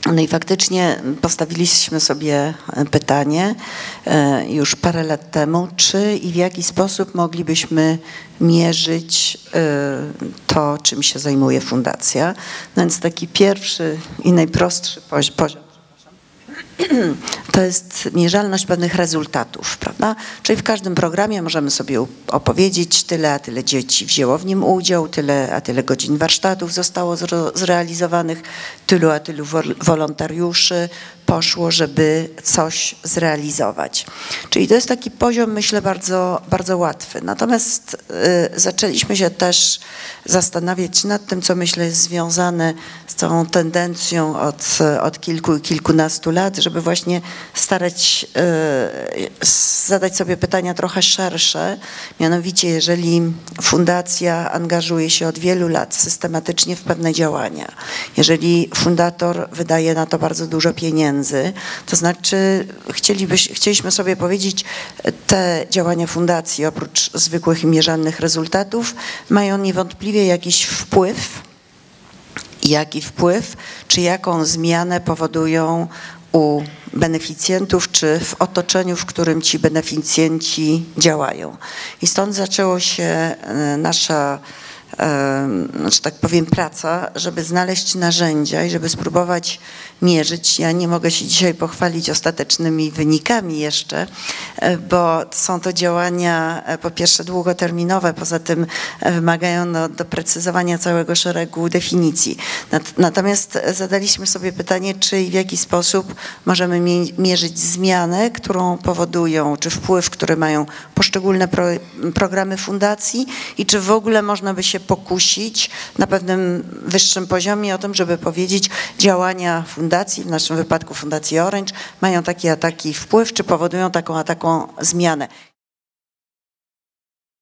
No i faktycznie postawiliśmy sobie pytanie już parę lat temu, czy i w jaki sposób moglibyśmy mierzyć to, czym się zajmuje fundacja. No więc taki pierwszy i najprostszy poziom to jest mierzalność pewnych rezultatów, prawda? Czyli w każdym programie możemy sobie opowiedzieć, tyle a tyle dzieci wzięło w nim udział, tyle a tyle godzin warsztatów zostało zrealizowanych, tylu a tylu wolontariuszy poszło, żeby coś zrealizować. Czyli to jest taki poziom, myślę, bardzo, bardzo łatwy. Natomiast zaczęliśmy się też zastanawiać nad tym, co myślę jest związane z całą tendencją od kilku i kilkunastu lat, żeby właśnie starać zadać sobie pytania trochę szersze. Mianowicie, jeżeli fundacja angażuje się od wielu lat systematycznie w pewne działania, jeżeli fundator wydaje na to bardzo dużo pieniędzy, to znaczy chcieliśmy sobie powiedzieć, te działania fundacji oprócz zwykłych i mierzalnych rezultatów mają niewątpliwie jakiś wpływ. Jaki wpływ, czy jaką zmianę powodują u beneficjentów, czy w otoczeniu, w którym ci beneficjenci działają. I stąd zaczęło się nasza, że tak powiem, praca, żeby znaleźć narzędzia i żeby spróbować mierzyć. Ja nie mogę się dzisiaj pochwalić ostatecznymi wynikami jeszcze, bo są to działania po pierwsze długoterminowe, poza tym wymagają doprecyzowania całego szeregu definicji. Natomiast zadaliśmy sobie pytanie, czy i w jaki sposób możemy mierzyć zmianę, którą powodują, czy wpływ, który mają poszczególne programy fundacji i czy w ogóle można by się pokusić na pewnym wyższym poziomie o tym, żeby powiedzieć, działania fundacji, w naszym wypadku Fundacji Orange, mają taki a taki wpływ, czy powodują taką a taką zmianę.